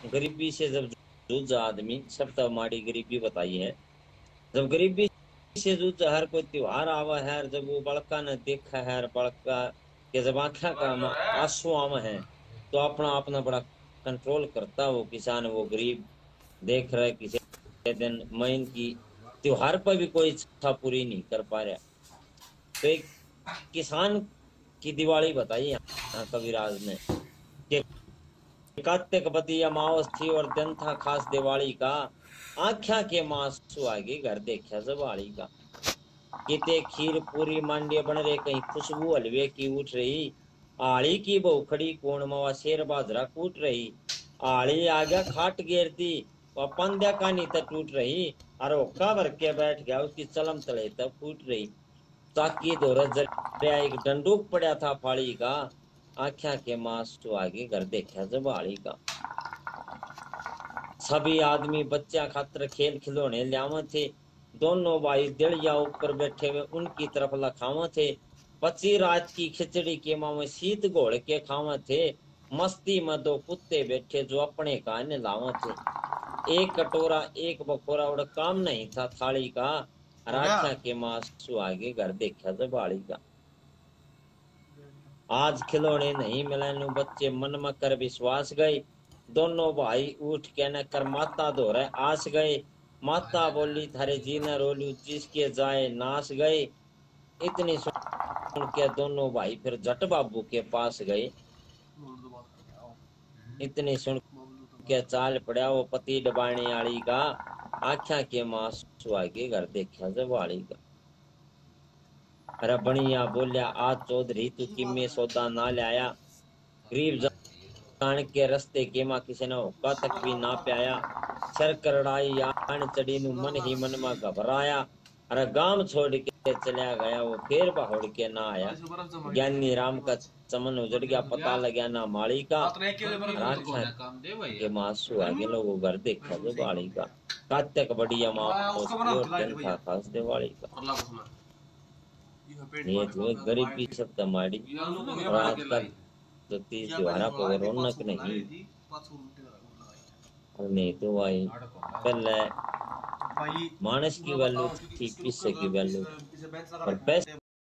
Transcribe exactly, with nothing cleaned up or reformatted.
गरीबी से जब जूझ आदमी, सब तो हमारी गरीबी बताई है। जब गरीबी से जूझ हर कोई त्योहार आवा है, जब वो बड़का ने देखा है, बड़का के जब आख्या का आंसू आवा है, तो अपना अपना बड़ा कंट्रोल करता वो किसान, वो गरीब देख रहे किसी दिन महीन की त्योहार पर भी कोई इच्छा पूरी नहीं कर पा रहा। तो एक किसान की दिवाली बताई यहाँ कविराज ने कि कार्तिक बदी अमावस थी और दिन था खास दिवाली का, आख्या के मासू आगे घर देखा जबाड़ी का। किते खीर पूरी मांडिया बन रहे, कहीं खुशबू हलवे की उठ रही, आली की बहू खड़ी कोण मवा शेर बाजरा कूट रही। आली आ गया खाट गिरती, वह पंद्या का नीता टूट रही, और ओक्का भर के बैठ गया उसकी चलम तले तब फूट रही। ताकि दोरस जरिया एक डंडूक पड़ा था फाड़ी का, आख्या के मासू आगे घर देखा जबाड़ी का। सभी आदमी बच्चा खातर खेल खिलौने लियावे थे, दोनों भाई दिड़िया ऊपर बैठे हुए उनकी तरफ लखावे थे। पची रात की खिचड़ी के मावे शीत घोल के खावे थे, मस्ती में दो कुत्ते बैठे जो अपने का नहलावे थे। एक कटोरा एक बखोरा उड़ काम नहीं था थाली का, हो गया। राख्या के मासू आगे घर देखा जबाड़ी का। आज खिलौने नहीं मिले नु बच्चे मन में कर विश्वास गए, दोनों भाई उठ के न कर माता धोरे आस गए। माता बोली थारे जी न रोलू जिसके जाए नास गए। इतनी सुन के दोनों भाई फिर जट बाबू के पास गए। इतनी सुन के चाल पड़ा वो पति डबाने आली का, आख्या के मासू आगे घर देखा जबाड़ी का। अरे बनिया बोलिया आज चौधरी तू किमे सौदा ना लाया, गरीब जान के रस्ते के माँ किसी ने हुक्का तक भी ना प्याया। सर करड़ाई आन चढ़ी नु मन ही मन में घबराया, अरे गांव छोड़ के चला गया वो फिर बाहर के ना आया। ज्ञानी राम का चमन उजड़ गया पता लगा ना माली का, राख्या के मासू आगे लोगों घर देखा जो बाड़ी का। कात्या बड़ी अमावस थी और दिन था खास दिवाली का। ये जो गरीबी सब हमारी, और आजकल तो तीज त्योहारा पर रौनक नहीं। और नहीं तो भाई पहले मानस की वैल्यू थी, पैसे की वैल्यू, और पैसे